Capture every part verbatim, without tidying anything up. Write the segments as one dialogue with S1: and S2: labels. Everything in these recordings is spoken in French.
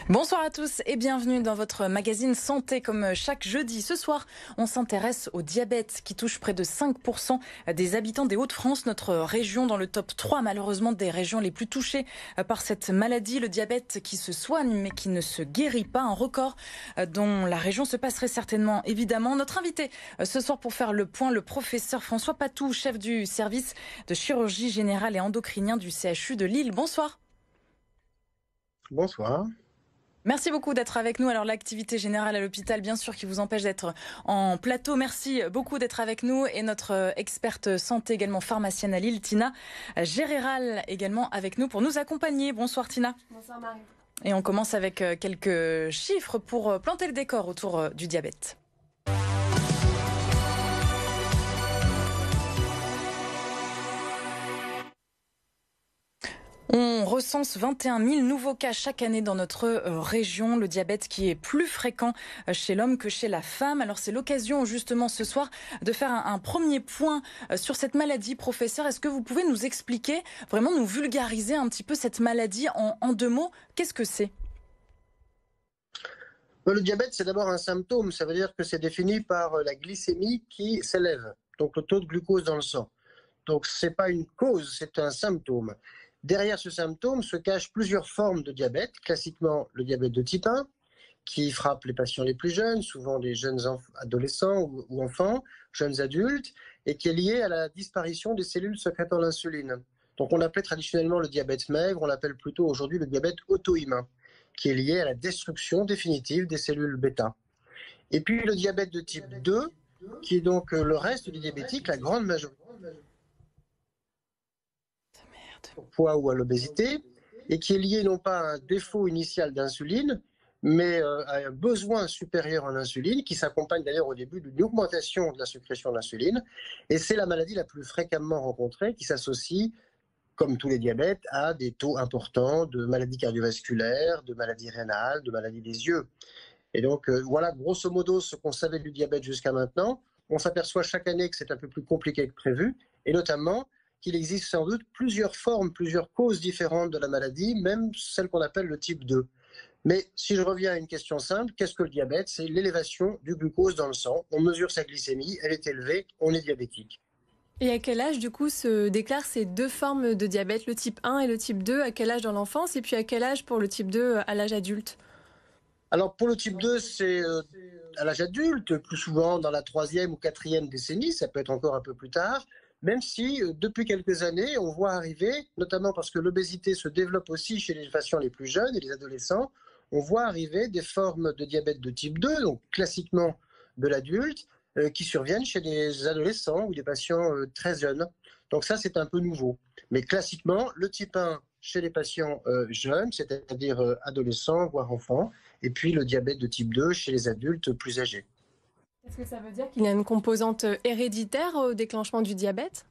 S1: Bonsoir à tous et bienvenue dans votre magazine Santé. Comme chaque jeudi, ce soir, on s'intéresse au diabète qui touche près de cinq pour cent des habitants des Hauts-de-France, notre région dans le top trois malheureusement des régions les plus touchées par cette maladie. Le diabète qui se soigne mais qui ne se guérit pas, un record dont la région se passerait certainement évidemment. Notre invité ce soir pour faire le point, le professeur François Patou, chef du service de chirurgie générale et endocrinien du C H U de Lille. Bonsoir.
S2: Bonsoir.
S1: Merci beaucoup d'être avec nous. Alors l'activité générale à l'hôpital, bien sûr, qui vous empêche d'être en plateau. Merci beaucoup d'être avec nous. Et notre experte santé, également pharmacienne à Lille, Tina Géréral, également avec nous pour nous accompagner. Bonsoir Tina.
S3: Bonsoir Marie.
S1: Et on commence avec quelques chiffres pour planter le décor autour du diabète. On recense vingt et un mille nouveaux cas chaque année dans notre région. Le diabète qui est plus fréquent chez l'homme que chez la femme. Alors c'est l'occasion justement ce soir de faire un, un premier point sur cette maladie. Professeur, est-ce que vous pouvez nous expliquer, vraiment nous vulgariser un petit peu cette maladie en, en deux mots? Qu'est-ce que c'est?
S2: Le diabète, c'est d'abord un symptôme. Ça veut dire que c'est défini par la glycémie qui s'élève, donc le taux de glucose dans le sang. Donc ce n'est pas une cause, c'est un symptôme. Derrière ce symptôme se cachent plusieurs formes de diabète, classiquement le diabète de type un, qui frappe les patients les plus jeunes, souvent des jeunes adolescents ou, ou enfants, jeunes adultes, et qui est lié à la disparition des cellules sécrétant l'insuline. Donc on appelait traditionnellement le diabète maigre, on l'appelle plutôt aujourd'hui le diabète auto-immun, qui est lié à la destruction définitive des cellules bêta. Et puis le diabète de type deux, qui est donc le reste du diabétique, la grande majorité, au poids ou à l'obésité, et qui est lié non pas à un défaut initial d'insuline, mais à un besoin supérieur en insuline, qui s'accompagne d'ailleurs au début d'une augmentation de la sécrétion d'insuline. Et c'est la maladie la plus fréquemment rencontrée, qui s'associe, comme tous les diabètes, à des taux importants de maladies cardiovasculaires, de maladies rénales, de maladies des yeux. Et donc euh, voilà grosso modo ce qu'on savait du diabète jusqu'à maintenant. On s'aperçoit chaque année que c'est un peu plus compliqué que prévu, et notamment qu'il existe sans doute plusieurs formes, plusieurs causes différentes de la maladie, même celle qu'on appelle le type deux. Mais si je reviens à une question simple, qu'est-ce que le diabète? C'est l'élévation du glucose dans le sang. On mesure sa glycémie, elle est élevée, on est diabétique.
S3: Et à quel âge, du coup, se déclarent ces deux formes de diabète, le type un et le type deux? À quel âge dans l'enfance? Et puis à quel âge pour le type deux à l'âge adulte?
S2: Alors pour le type deux, c'est euh, à l'âge adulte, plus souvent dans la troisième ou quatrième décennie, ça peut être encore un peu plus tard. Même si, euh, depuis quelques années, on voit arriver, notamment parce que l'obésité se développe aussi chez les patients les plus jeunes et les adolescents, on voit arriver des formes de diabète de type deux, donc classiquement de l'adulte, euh, qui surviennent chez des adolescents ou des patients euh, très jeunes. Donc ça, c'est un peu nouveau. Mais classiquement, le type un chez les patients euh, jeunes, c'est-à-dire euh, adolescents, voire enfants, et puis le diabète de type deux chez les adultes plus âgés.
S3: Est-ce que ça veut dire qu'il y a une composante héréditaire au déclenchement du diabète?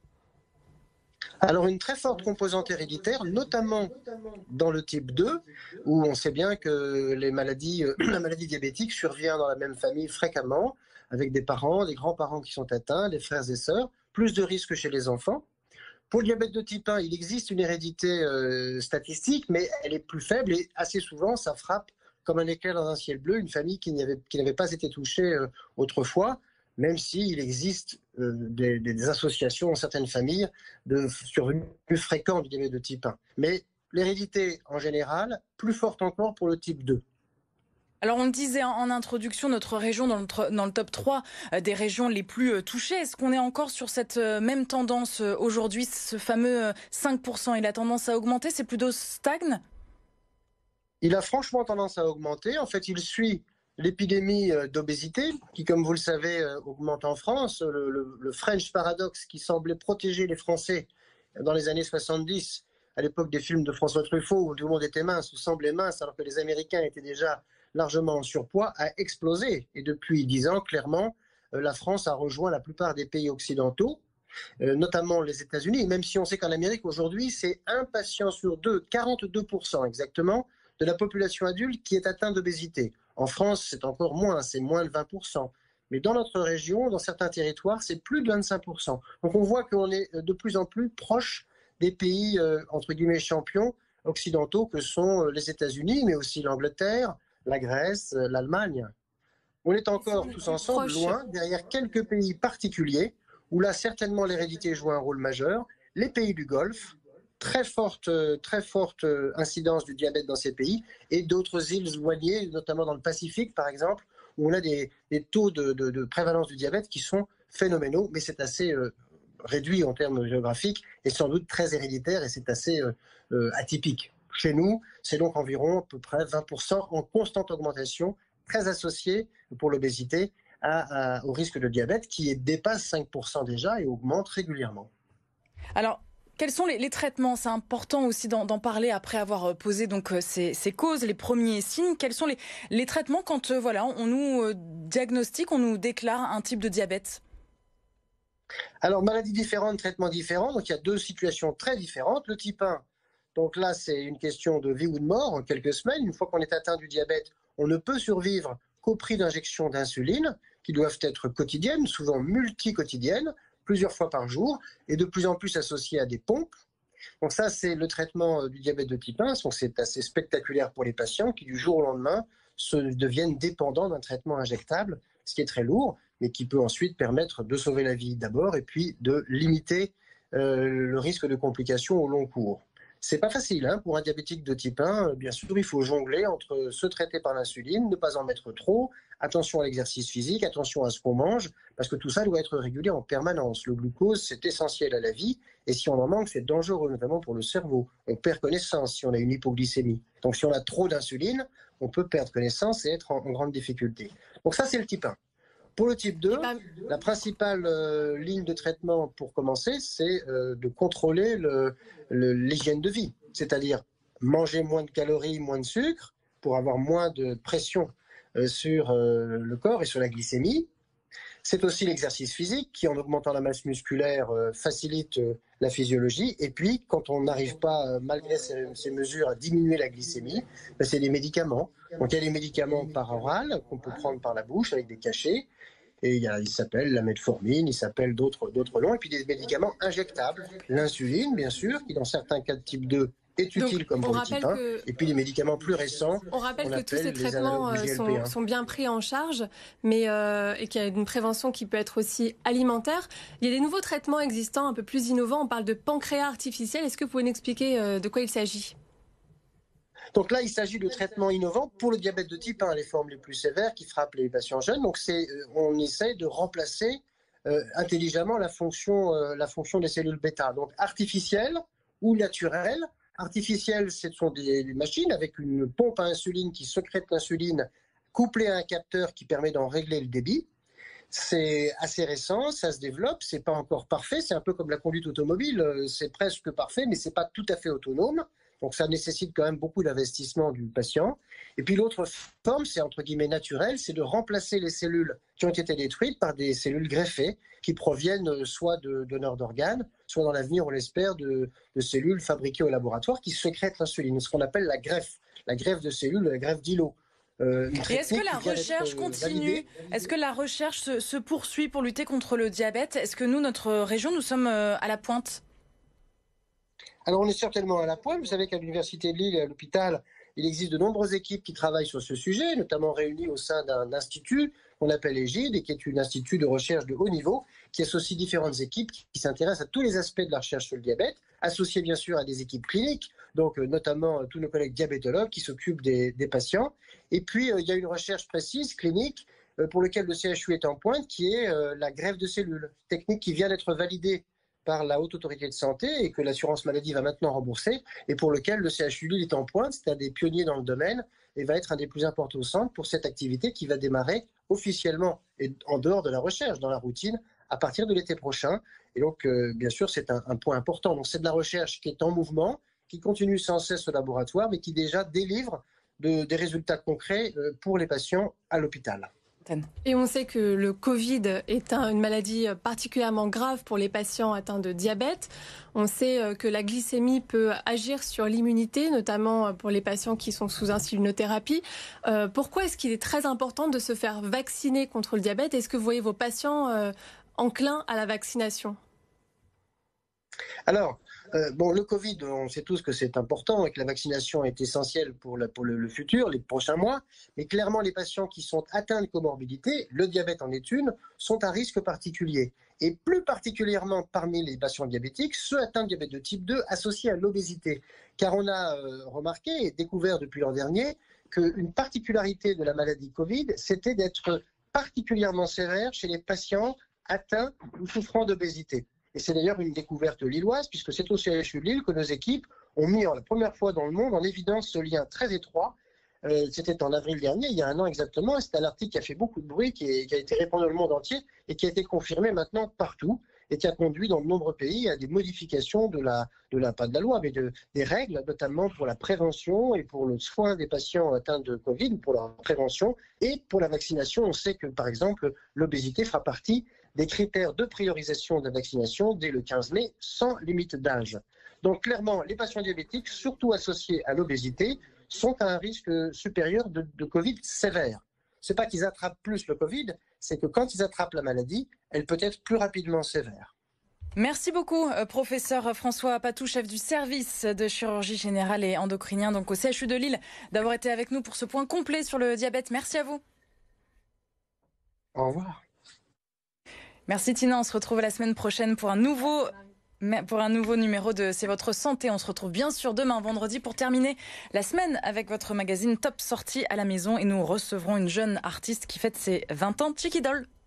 S2: Alors une très forte composante héréditaire, notamment dans le type deux, où on sait bien que les maladies, euh, la maladie diabétique survient dans la même famille fréquemment, avec des parents, des grands-parents qui sont atteints, des frères et sœurs, plus de risques chez les enfants. Pour le diabète de type un, il existe une hérédité euh, statistique, mais elle est plus faible et assez souvent ça frappe comme un éclair dans un ciel bleu, une famille qui n'avait, qui n'avait pas été touchée euh, autrefois, même s'il existe euh, des, des associations dans certaines familles de survenus plus fréquents du diabète de type un. Mais l'hérédité en général, plus forte encore pour le type deux.
S1: Alors on le disait en introduction, notre région dans le, dans le top trois des régions les plus touchées. Est-ce qu'on est encore sur cette même tendance aujourd'hui, ce fameux cinq pour cent? Il a tendance à augmenter, c'est plutôt stagne?
S2: Il a franchement tendance à augmenter. En fait, il suit l'épidémie d'obésité qui, comme vous le savez, augmente en France. Le, le, le French Paradox qui semblait protéger les Français dans les années soixante-dix, à l'époque des films de François Truffaut où tout le monde était mince ou semblait mince alors que les Américains étaient déjà largement en surpoids, a explosé. Et depuis dix ans, clairement, la France a rejoint la plupart des pays occidentaux, notamment les États-Unis, même si on sait qu'en Amérique aujourd'hui, c'est un patient sur deux, quarante-deux pour cent exactement, de la population adulte qui est atteinte d'obésité. En France, c'est encore moins, c'est moins de vingt pour cent. Mais dans notre région, dans certains territoires, c'est plus de vingt-cinq pour cent. Donc on voit qu'on est de plus en plus proche des pays, euh, entre guillemets, champions occidentaux que sont les États-Unis, mais aussi l'Angleterre, la Grèce, l'Allemagne. On est encore tous ensemble loin, derrière quelques pays particuliers, où là certainement l'hérédité joue un rôle majeur. Les pays du Golfe, très forte, très forte incidence du diabète dans ces pays, et d'autres îles éloignées, notamment dans le Pacifique par exemple, où on a des, des taux de, de, de prévalence du diabète qui sont phénoménaux, mais c'est assez euh, réduit en termes géographiques et sans doute très héréditaire, et c'est assez euh, euh, atypique. Chez nous, c'est donc environ à peu près vingt pour cent en constante augmentation, très associé pour l'obésité à, à, au risque de diabète qui dépasse cinq pour cent déjà et augmente régulièrement.
S1: Alors, quels sont les, les traitements? C'est important aussi d'en, d'en parler après avoir posé donc ces, ces causes, les premiers signes. Quels sont les, les traitements quand euh, voilà, on nous euh, diagnostique, on nous déclare un type de diabète?
S2: Alors, maladies différentes, traitements différents. Donc, il y a deux situations très différentes. Le type un, donc là, c'est une question de vie ou de mort en quelques semaines. Une fois qu'on est atteint du diabète, on ne peut survivre qu'au prix d'injections d'insuline, qui doivent être quotidiennes, souvent multi-quotidiennes, plusieurs fois par jour, et de plus en plus associées à des pompes. Donc ça, c'est le traitement du diabète de type un. Donc c'est assez spectaculaire pour les patients qui, du jour au lendemain, se deviennent dépendants d'un traitement injectable, ce qui est très lourd, mais qui peut ensuite permettre de sauver la vie d'abord, et puis de limiter euh, le risque de complications au long cours. C'est pas facile hein, pour un diabétique de type un. Bien sûr, il faut jongler entre se traiter par l'insuline, ne pas en mettre trop, attention à l'exercice physique, attention à ce qu'on mange, parce que tout ça doit être régulier en permanence. Le glucose, c'est essentiel à la vie, et si on en manque, c'est dangereux, notamment pour le cerveau. On perd connaissance si on a une hypoglycémie. Donc si on a trop d'insuline, on peut perdre connaissance et être en, en grande difficulté. Donc ça, c'est le type un. Pour le type deux, la principale euh, ligne de traitement pour commencer, c'est euh, de contrôler le, le, l'hygiène de vie, c'est-à-dire manger moins de calories, moins de sucre, pour avoir moins de pression euh, sur euh, le corps et sur la glycémie. C'est aussi l'exercice physique qui, en augmentant la masse musculaire, euh, facilite euh, la physiologie. Et puis, quand on n'arrive pas, euh, malgré ces, ces mesures, à diminuer la glycémie, ben, c'est des médicaments. Donc il y a des médicaments par oral qu'on peut prendre par la bouche avec des cachets. Et il, y a, il s'appelle la metformine, il s'appelle d'autres, d'autres noms. Et puis des médicaments injectables. L'insuline, bien sûr, qui dans certains cas de type deux est utile. Donc, comme pour le type un. Que... Et puis les médicaments plus récents.
S3: On rappelle que tous ces traitements sont, sont bien pris en charge, mais euh, et qu'il y a une prévention qui peut être aussi alimentaire. Il y a des nouveaux traitements existants un peu plus innovants. On parle de pancréas artificiel. Est-ce que vous pouvez nous expliquer euh, de quoi il s'agit ?
S2: Donc là, il s'agit de traitements innovants pour le diabète de type un, les formes les plus sévères qui frappent les patients jeunes. Donc c'est, on essaie de remplacer euh, intelligemment la fonction, euh, la fonction des cellules bêta. Donc artificielles ou naturelles. Artificielles, ce sont des, des machines avec une pompe à insuline qui sécrète l'insuline couplée à un capteur qui permet d'en régler le débit. C'est assez récent, ça se développe, c'est pas encore parfait, c'est un peu comme la conduite automobile, c'est presque parfait, mais c'est pas tout à fait autonome. Donc ça nécessite quand même beaucoup d'investissement du patient. Et puis l'autre forme, c'est entre guillemets naturel, c'est de remplacer les cellules qui ont été détruites par des cellules greffées qui proviennent soit de donneurs d'organes, soit dans l'avenir, on l'espère, de, de cellules fabriquées au laboratoire qui sécrètent l'insuline, ce qu'on appelle la greffe, la greffe de cellules, la greffe d'îlots.
S1: Euh, Et est-ce que la recherche continue ? Est-ce que la recherche se, se poursuit pour lutter contre le diabète ? Est-ce que nous, notre région, nous sommes à la pointe ?
S2: Alors on est certainement à la pointe. Vous savez qu'à l'Université de Lille et à l'hôpital, il existe de nombreuses équipes qui travaillent sur ce sujet, notamment réunies au sein d'un institut qu'on appelle EGID et qui est un institut de recherche de haut niveau, qui associe différentes équipes qui s'intéressent à tous les aspects de la recherche sur le diabète, associées bien sûr à des équipes cliniques, donc euh, notamment euh, tous nos collègues diabétologues qui s'occupent des, des patients. Et puis euh, il y a une recherche précise, clinique, euh, pour laquelle le C H U est en pointe, qui est euh, la greffe de cellules, technique qui vient d'être validée par la Haute Autorité de Santé et que l'assurance maladie va maintenant rembourser et pour lequel le C H U Lille est en pointe, c'est un des pionniers dans le domaine et va être un des plus importants au centre pour cette activité qui va démarrer officiellement et en dehors de la recherche, dans la routine, à partir de l'été prochain. Et donc, euh, bien sûr, c'est un, un point important. Donc, c'est de la recherche qui est en mouvement, qui continue sans cesse au laboratoire, mais qui déjà délivre de, des résultats concrets euh, pour les patients à l'hôpital.
S3: Et on sait que le Covid est un, une maladie particulièrement grave pour les patients atteints de diabète. On sait que la glycémie peut agir sur l'immunité, notamment pour les patients qui sont sous insulinothérapie. Euh, pourquoi est-ce qu'il est très important de se faire vacciner contre le diabète ? Est-ce que vous voyez vos patients euh, enclins à la vaccination ?
S2: Alors, Euh, bon, le Covid, on sait tous que c'est important et que la vaccination est essentielle pour, la, pour le, le futur, les prochains mois. Mais clairement, les patients qui sont atteints de comorbidité, le diabète en est une, sont à risque particulier. Et plus particulièrement parmi les patients diabétiques, ceux atteints de diabète de type deux associés à l'obésité. Car on a euh, remarqué et découvert depuis l'an dernier qu'une particularité de la maladie Covid, c'était d'être particulièrement sévère chez les patients atteints ou souffrant d'obésité. Et c'est d'ailleurs une découverte lilloise, puisque c'est au C H U de Lille que nos équipes ont mis pour la première fois dans le monde en évidence ce lien très étroit. Euh, c'était en avril dernier, il y a un an exactement, et c'est un article qui a fait beaucoup de bruit, qui, est, qui a été répandu dans le monde entier, et qui a été confirmé maintenant partout, et qui a conduit dans de nombreux pays à des modifications de la, de la pas de la loi, mais de, des règles, notamment pour la prévention et pour le soin des patients atteints de Covid, pour leur prévention, et pour la vaccination. On sait que, par exemple, l'obésité fera partie des critères de priorisation de la vaccination dès le quinze mai, sans limite d'âge. Donc clairement, les patients diabétiques, surtout associés à l'obésité, sont à un risque supérieur de, de Covid sévère. Ce n'est pas qu'ils attrapent plus le Covid, c'est que quand ils attrapent la maladie, elle peut être plus rapidement sévère.
S1: Merci beaucoup, professeur François Patou, chef du service de chirurgie générale et endocrinien donc au C H U de Lille, d'avoir été avec nous pour ce point complet sur le diabète. Merci à vous.
S2: Au revoir.
S1: Merci Tina, on se retrouve la semaine prochaine pour un nouveau... Pour un nouveau numéro de C'est votre santé. On se retrouve bien sûr demain vendredi pour terminer la semaine avec votre magazine Top Sortie à la maison et nous recevrons une jeune artiste qui fête ses vingt ans, Chicky Doll.